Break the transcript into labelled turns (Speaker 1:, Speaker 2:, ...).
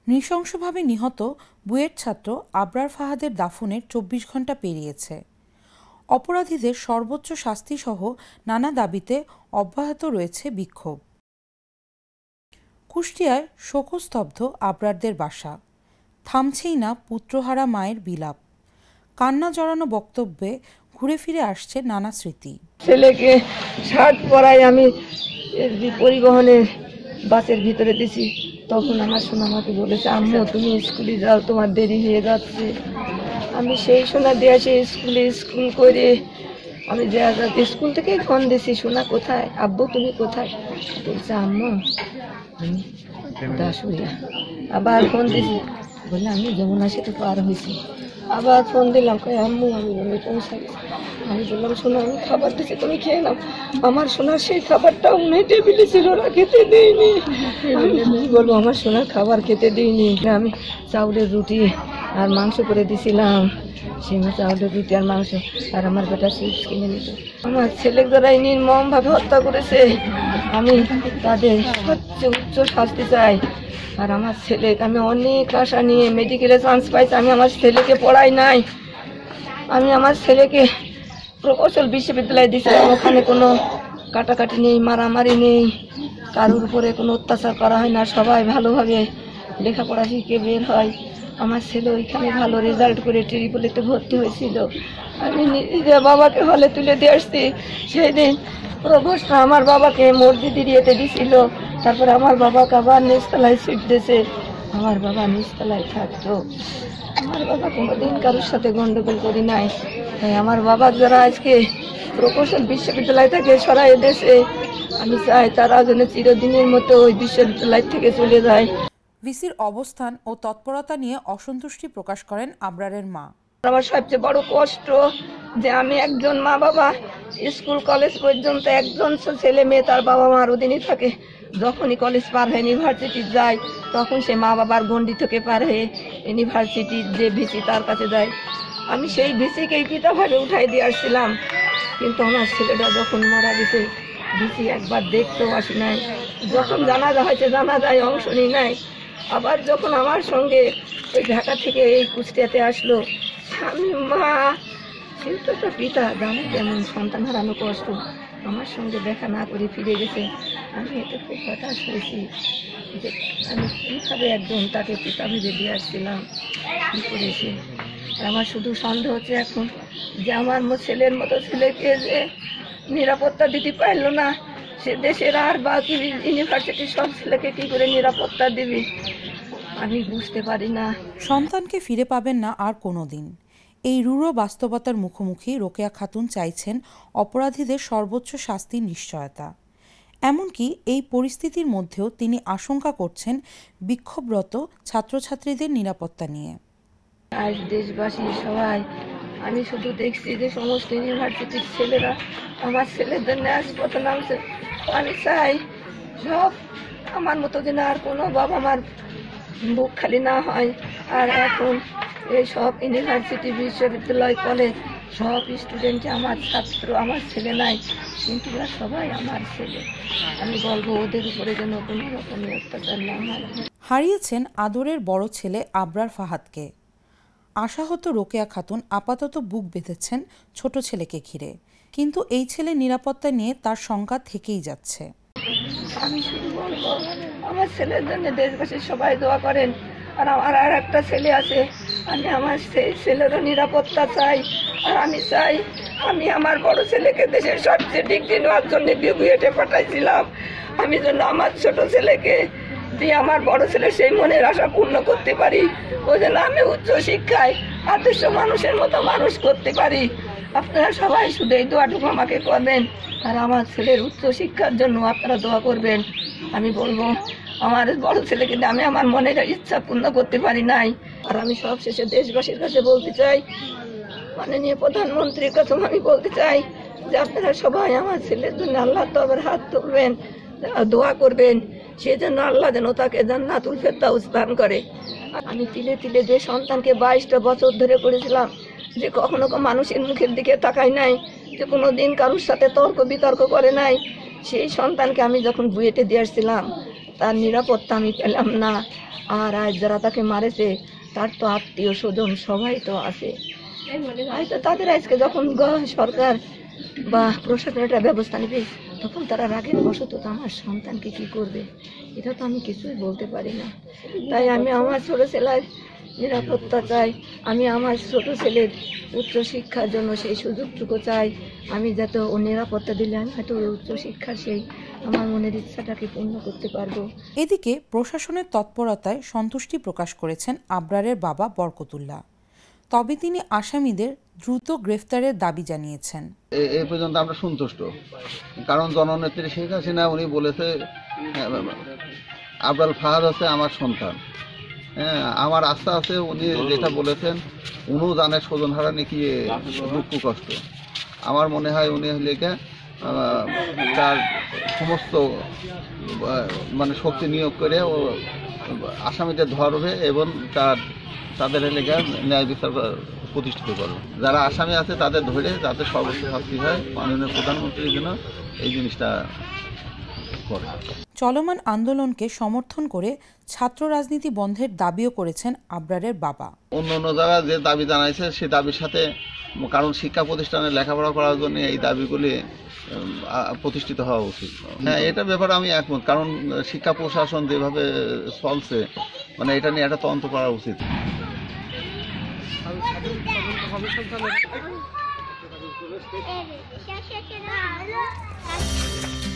Speaker 1: নৃশংসভাবে নিহত বুয়েট ছাত্র আবরার ফাহাদের দাফনের ২৪ ঘণ্টা পেরিয়েছে। অপরাধীদের সর্বোচ্চ শাস্তিসহ নানা দাবিতে অব্যাহত রয়েছে বিক্ষোভ। কুষ্টিয়ায় শোকস্তব্ধ আবরারদের বাসা, থামছেই না পুত্রহারা মায়ের বিলাপ। কান্না জড়ানো বক্তব্যে ঘুরে ফিরে আসছে নানা স্মৃতি।
Speaker 2: ছেলেকে শার্ট পরাই আমি পরিবহনের বাসের ভিতরে দিছি, তখন আমার সোনা আমাকে বলেছে, আম্মু তুমি স্কুলে যাও, তোমার দেরি হয়ে যাচ্ছে। আমি সেই সোনা দিয়ে আসি স্কুল করে আমি স্কুল থেকেই ফোন দিছি, সোনা কোথায়, আব্বু তুমি কোথায়? বলছে আম্মু আমি দাসুরিয়া। আবার ফোন দিছি, বললে আমি যমুনা সেতু পার হয়েছি। আবার ফোন দিলাম, কই আম্মু আমি পৌঁছাই। আমি বললাম শোনো আমি খাবার দিচ্ছি তুমি খেয়ে নাও। আমার সোনার সেই খাবারটাও নেই, টেবিলে ছিল, ওরা খেতে দিইনি। আমি বলবো আমার সোনার খাবার খেতে দিইনি। আমি চাউলের রুটি আর মাংস করে দিছিলাম, সেই চাউলের রুটি আর মাংস, আর আমার বেটা চিপস কিনে নিত। আমার ছেলে যারা নির্মমভাবে হত্যা করেছে, আমি তাদের সবচেয়ে উচ্চ শাস্তি চাই। আর আমার ছেলেকে আমি অনেক আশা নিয়ে মেডিকেলে চান্স পাইছি, আমি আমার ছেলেকে পড়াই নাই। আমি আমার ছেলেকে প্রকৌশল বিশ্ববিদ্যালয়ে দিয়েছিলাম, ওখানে কোনো কাটাকাটি নেই, মারামারি নেই, কারোর উপরে কোনো অত্যাচার করা হয় না, সবাই ভালোভাবে লেখাপড়া শিখে বের হয়। আমার ছেলে ওইখানে ভালো রেজাল্ট করে ট্রিপলিতে ভর্তি হয়েছিল। আমি নিজে বাবাকে হলে তুলে দিয়ে আসছি। সেই দিন প্রভোস্ট আমার বাবাকে মসজিদে দিয়েতে দিছিল, তারপরে আমার বাবাকে আবার নিচতলায় সিট দিয়েছে। আমার বাবা নিচতলায় থাকতো। আমার বাবা কোনোদিন কারোর সাথে গন্ডগোল করি নাই। তাই আমার বাবা যারা আজকে প্রকৌশল বিশ্ববিদ্যালয় থেকে সরাই দেশে, আমি চাই তারা যেন চিরদিনের মতো ওই বিশ্ববিদ্যালয় থেকে চলে যায়।
Speaker 1: ভিসির অবস্থান ও তৎপরতা নিয়ে অসন্তুষ্টি প্রকাশ করেন আবরারের মা।
Speaker 2: আমার সবচেয়ে বড় কষ্ট যে আমি একজন মা বাবা, স্কুল কলেজ পর্যন্ত একজন ছেলে মেয়ে তার বাবা মার অধীনে থাকে। যখনই কলেজ পার হয়ে ইউনিভার্সিটি যায়, তখন সে মা বাবার গণ্ডি থেকে পার হয়ে ইউনিভার্সিটির যে ভিসি তার কাছে যায়। আমি সেই ভিসিকেই পিতাভাবে উঠাই দিয়ে আসছিলাম, কিন্তু আমার ছেলেটা যখন মারা গেছে ভিসি একবার দেখতেও আসি নাই। যখন জানাজা হয়েছে জানাজায় অংশ নিই নাই। আবার যখন আমার সঙ্গে ওই ঢাকা থেকে এই কুষ্টিয়াতে আসলো, আমি মা কিন্তু একটা পিতা জানে কেমন সন্তান হারানো কষ্ট, আমার সঙ্গে দেখা না করে ফিরে গেছে। আমি এতে খুব হতাশ হয়েছি যে আমি কীভাবে একদম তাকে পিতা ভেবে দিয়ে আসছিলাম, কী করেছে। আমার শুধু সন্দেহ হচ্ছে এখন যে আমার ছেলের মতো ছেলেকে যে নিরাপত্তা দিতে পারল না, সে দেশের আর বাকি ইউনিভার্সিটির সব ছেলেকে কী করে নিরাপত্তা দিবি আমি বুঝতে পারি না।
Speaker 1: সন্তানকে ফিরে পাবেন না আর কোনো দিন। এই রূঢ় বাস্তবতার মুখোমুখি রোকেয়া খাতুন চাইছেন অপরাধীদের সর্বোচ্চ শাস্তির নিশ্চয়তা। এমনকি এই পরিস্থিতির মধ্যেও তিনি আশঙ্কা করছেন বিক্ষোভরত ছাত্রছাত্রীদের নিরাপত্তা নিয়ে।
Speaker 2: আজ দেশবাসী সবাই, আমি শুধু দেখছি যে সমস্ত ইউনিভার্সিটির ছেলেরা আমার ছেলের জন্য হাসপাতালে নামছে। আমি চাই সব আমার মতো যেন আর কোনো বাবা মার বুক খালি না হয়। আর এখন এই সব ইউনিভার্সিটি বিশ্ববিদ্যালয় কলেজ সব স্টুডেন্ট আমার ছাত্র, আমার ছেলে নাই, কিন্তু ওরা সবাই আমার ছেলে। আমি বলবো ওদের উপরে যেন কোনো রকমের অত্যাচার না হয়।
Speaker 1: হারিয়েছেন আদরের বড় ছেলে আবরার ফাহাদকে। আশাহত রোকেয়া খাতুন আপাতত বুক বেঁধেছেন ছোট ছেলেকে ঘিরে, কিন্তু এই ছেলের নিরাপত্তা নিয়ে তার শঙ্কা থেকেই যাচ্ছে।
Speaker 2: আমি শুধু বলবো আমার ছেলের জন্য দেশবাসীর সবাই দোয়া করেন। আর আমার আর একটা ছেলে আছে, আমি আমার সেই ছেলেরও নিরাপত্তা চাই। আর আমি চাই, আমি আমার বড় ছেলেকে দেশের সবচেয়ে ডিগ্রি নেওয়ার জন্য বুয়েটে পাঠাইছিলাম, আমি যেন আমার ছোট ছেলেকে দিয়ে আমার বড় ছেলে সেই মনের আশা পূর্ণ করতে পারি। ও যেন আমি উচ্চ শিক্ষায় আদর্শ মানুষের মতো মানুষ করতে পারি। আপনারা সবাই শুধু এই দোয়াটুকু আমাকে করবেন, আর আমার ছেলের উচ্চ শিক্ষার জন্য আপনারা দোয়া করবেন। আমি বলবো আমার বড় ছেলেকে আমি আমার মনের ইচ্ছা পূর্ণ করতে পারি নাই। আর আমি সবশেষে দেশবাসীর কাছে বলতে চাই, মাননীয় প্রধানমন্ত্রীর কাছে আমি বলতে চাই যে আপনারা সবাই আমার ছেলের জন্য আল্লাহ তবার হাত তুলবেন, দোয়া করবেন, সেজন্য আল্লাহ যেন তাকে জান্নাতুল ফেরদাউস দান করে। আমি তিলে তিলে যে সন্তানকে 22টা বছর ধরে করেছিলাম, যে কখনো মানুষের মুখের দিকে তাকাই নাই, যে কোনো দিন কারোর সাথে তর্ক বিতর্ক করে নাই, সেই সন্তানকে আমি যখন বুয়েটে দিয়ে আসছিলাম, তার নিরাপত্তা আমি পেলাম না। আর আজ যারা তাকে মারেছে তার তো আত্মীয় স্বজন সবাই তো আছে, হয়তো তাদের আজকে যখন সরকার বা প্রশাসন একটা ব্যবস্থা নেবে তখন তারা রাগের বশত আমার সন্তানকে কি করবে এটা তো আমি কিছুই বলতে পারি না। তাই আমি আমার ছোট ছেলের নিরাপত্তা চাই, আমি আমার ছোট ছেলের উচ্চ শিক্ষার জন্য সেই সুযোগটুকু চাই। আমি যাতে ও নিরাপত্তা দিলে আমি হয়তো ওই উচ্চ শিক্ষার সেই আমার মনের ইচ্ছাটাকে পূর্ণ করতে পারবো।
Speaker 1: এদিকে প্রশাসনের তৎপরতায় সন্তুষ্টি প্রকাশ করেছেন আবরারের বাবা বরকতুল্লাহ। তবে তিনি আসামিদের দ্রুত গ্রেফতারের দাবি জানিয়েছেন।
Speaker 3: এই পর্যন্ত আমরা সন্তুষ্ট, কারণ জননেত্রী শেখ হাসিনা উনি বলেছে আবরাল ফাহাদ হচ্ছে আমার সন্তান। হ্যাঁ, আমার আস্থা আছে উনি যেটা বলেছেন, উনিও জানে স্বজন হারানি কি দুঃখ কষ্ট। আমার মনে হয় উনি লেগে তার সমস্ত মানে শক্তি নিয়োগ করে ও আসামিদের ধরবে এবং তাদের লেগে ন্যায় বিচার প্রতিষ্ঠিত করবে। যারা আসামি আছে তাদের ধরে যাতে সর্বোচ্চ শাস্তি হয়, মাননীয় প্রধানমন্ত্রী যেন এই জিনিসটা করে।
Speaker 1: চলমান আন্দোলনকে সমর্থন করে ছাত্র রাজনীতি বন্ধের দাবিও করেছেন আবরারের বাবা।
Speaker 3: অন্য জায়গায় যে দাবি জানাইছে সে দাবির সাথে, কারণ শিক্ষা প্রতিষ্ঠানে লেখাপড়া করার জন্য এই দাবিগুলি প্রতিষ্ঠিত হওয়া উচিত। হ্যাঁ, এটা ব্যাপারে আমি একমত, কারণ শিক্ষা প্রশাসন যেভাবে চলছে মানে এটা নিয়ে একটা তদন্ত করা উচিত।